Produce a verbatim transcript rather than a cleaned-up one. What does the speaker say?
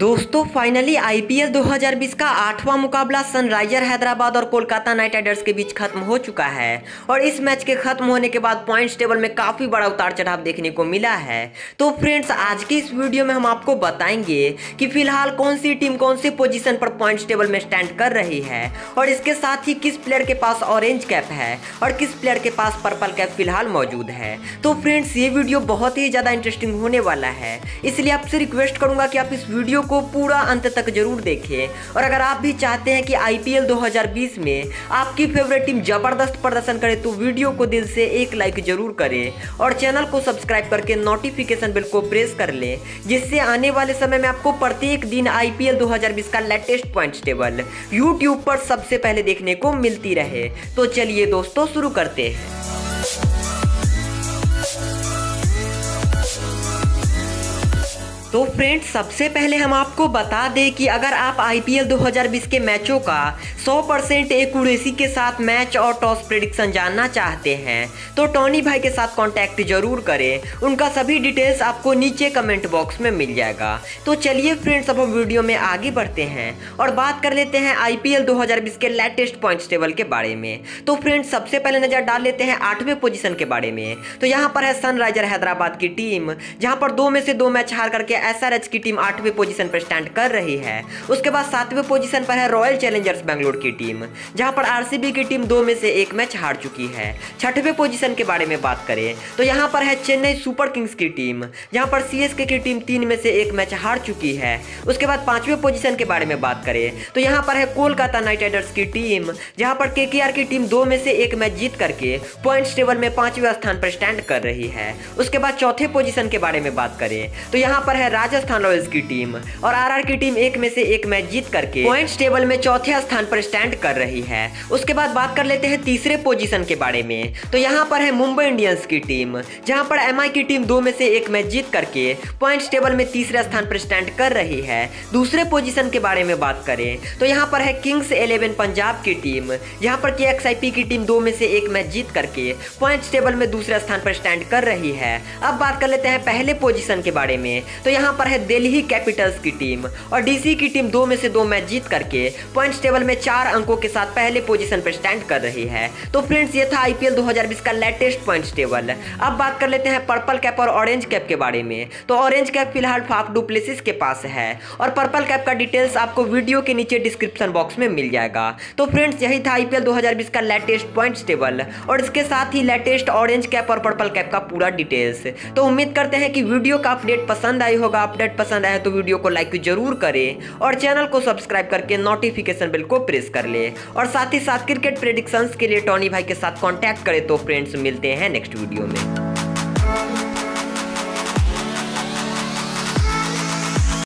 दोस्तों finally IPL दो हज़ार बीस का आठवां मुकाबला सनराइजर हैदराबाद और कोलकाता नाइट राइडर्स के बीच खत्म हो चुका है और इस मैच के खत्म होने के बाद पॉइंट्स टेबल में काफी बड़ा उतार चढ़ाव देखने को मिला है। तो फ्रेंड्स आज की इस वीडियो में हम आपको बताएंगे कि फिलहाल कौन सी टीम कौन सी पोजीशन पर पॉइंट्स टेबल में स्टैंड कर रही है और इसके साथ ही किस प्लेयर के पास ऑरेंज कैप है और किस प्लेयर के पास पर्पल कैप फिलहाल मौजूद है। तो फ्रेंड्स ये वीडियो बहुत ही ज्यादा इंटरेस्टिंग होने वाला है, इसलिए आपसे रिक्वेस्ट करूंगा कि आप इस वीडियो को पूरा अंत तक जरूर देखें। और अगर आप भी चाहते हैं कि आईपीएल दो हज़ार बीस में आपकी फेवरेट टीम जबरदस्त प्रदर्शन करे तो वीडियो को दिल से एक लाइक जरूर करें और चैनल को सब्सक्राइब करके नोटिफिकेशन बेल को प्रेस कर लें, जिससे आने वाले समय में आपको प्रत्येक दिन आईपीएल दो हज़ार बीस का लेटेस्ट पॉइंट्स टेबल यूट्यूब पर सबसे पहले देखने को मिलती रहे। तो चलिए दोस्तों शुरू करते हैं। तो फ्रेंड्स सबसे पहले हम आपको बता दें कि अगर आप आईपीएल दो हज़ार बीस के मैचों का सौ परसेंट एक्यूरेसी के साथ मैच और टॉस प्रेडिक्शन जानना चाहते हैं तो टॉनी भाई के साथ कांटेक्ट जरूर करें। उनका सभी डिटेल्स आपको नीचे कमेंट बॉक्स में मिल जाएगा। तो चलिए फ्रेंड्स अब हम वीडियो में आगे बढ़ते हैं और बात कर लेते हैं आईपीएल दो हज़ार बीस के लेटेस्ट पॉइंट्स टेबल के बारे में। तो फ्रेंड्स सबसे पहले नजर डाल लेते हैं आठवें पोजीशन के बारे में। तो यहाँ पर है सनराइजर हैदराबाद की टीम, जहाँ पर दो में से दो मैच हार करके एसआरएच की टीम आठवें पोजीशन पर स्टैंड कर रही है। उसके बाद सातवें पोजीशन पर है रॉयल चैलेंजर्स बेंगलोर की टीम, जहां पर आरसीबी की टीम दो में से एक मैच हार चुकी है। छठवें पोजीशन के बारे में बात करें तो यहां पर है चेन्नई सुपर किंग्स की टीम, जहां पर सीएसके की टीम तीन में से एक मैच हार चुकी है। उसके बाद पांचवें पोजीशन के बारे में बात करें तो यहां पर है कोलकाता नाइट राइडर्स की टीम, जहां पर केकेआर की टीम दो में से एक मैच जीत करके पॉइंट्स टेबल में पांचवें स्थान पर स्टैंड कर रही है। उसके बाद चौथे पोजीशन के बारे में बात करें तो यहां पर है राजस्थान रॉयल्स की टीम और आरआर की टीम एक में से एक मैच जीत करके पॉइंट्स टेबल में चौथे स्थान पर स्टैंड कर रही है। उसके बाद बात कर लेते हैं तीसरे पोजीशन के बारे में। तो यहां पर है मुंबई इंडियंस की टीम, जहां पर एमआई की टीम दो में से एक मैच जीत करके पॉइंट्स टेबल में तीसरे स्थान पर स्टैंड कर रही है। दूसरे पोजीशन के बारे में बात करें तो यहां पर है किंग्स इलेवन पंजाब की टीम, जहां पर केएक्सआईपी की टीम दो में से एक मैच जीत करके पॉइंट्स टेबल में दूसरे स्थान पर स्टैंड कर रही है। अब बात कर लेते हैं पहले पोजीशन के बारे में। तो यहां पर है दिल्ली कैपिटल्स की टीम और डीसी की टीम दो में से दो मैच जीत करके पॉइंट्स टेबल में चार अंकों के साथ पहले पोजीशन पर स्टैंड कर रही है। तो फ्रेंड्स ये था आईपीएल दो हज़ार बीस का लेटेस्ट पॉइंट्स टेबल। अब बात कर लेते हैं पर्पल कैप और ऑरेंज कैप के बारे में। तो ऑरेंज कैप फिलहाल फाफ डू प्लेसिस के पास है और पर्पल कैप का डिटेल्स आपको वीडियो के नीचे डिस्क्रिप्शन बॉक्स में मिल जाएगा। तो फ्रेंड्स यही था आईपीएल दो हज़ार बीस का लेटेस्ट पॉइंट्स टेबल और इसके साथ ही लेटेस्ट ऑरेंज कैप और पर्पल कैप का पूरा डिटेल्स। तो उम्मीद करते हैं कि वीडियो का अपडेट पसंद आई होगा। अपडेट पसंद आया तो वीडियो को लाइक जरूर करें और चैनल को सब्सक्राइब करके नोटिफिकेशन बेल को प्रेस कर ले और साथ ही साथ क्रिकेट प्रेडिक्शंस के लिए टॉनी भाई के साथ कांटेक्ट करें। तो फ्रेंड्स मिलते हैं नेक्स्ट वीडियो में।